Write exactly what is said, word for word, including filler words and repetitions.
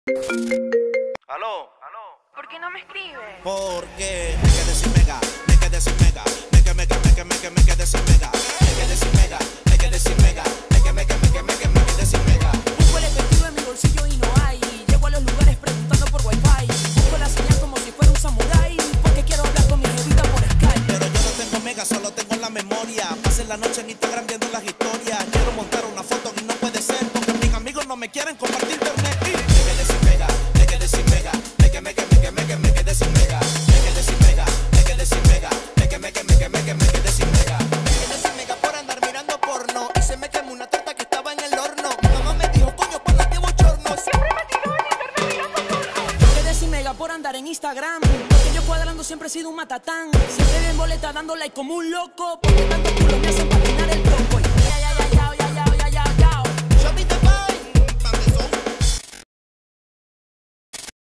Aló. ¿Por qué no me escribes? Porque me quedé sin mega, me quedé sin mega, me quedé, me quedé, me quedé, me quedé, me quedé sin mega, me quedé sin mega, me quedé sin mega, me quedé, me quedé, me quedé, me quedé, me quedé sin mega. Busco el efectivo en mi bolsillo y no hay. Llego a los lugares preguntando por wifi. Busco la señal como si fuera un samurái, porque quiero hablar con mi jevita por Skype. Pero yo no tengo mega, solo tengo la memoria. Pasé la noche en Instagram viendo las historias. Quiero montar una foto y no puede ser, porque mis amigos no me quieren compartir internet. Y me quedé sin mega, me quedé sin mega, me quedé, me quedé, me quedé, me quedé, me quedé sin mega, me quedé sin mega, me quedé sin mega, me quedé, me quedé, me quedé, me quedé, me quedé sin mega, me quedé sin mega por andar mirando porno y se me quemó una torta que estaba en el horno. Mi mamá me dijo, coño, por la que bochorno. Siempre me tiró en internet mirando porno. Me quedé sin mega por andar en Instagram, porque yo cuadrando siempre he sido un matatán. Siempre bien boleta dando like como un loco, porque tantos culos me hacen patinar el tronco.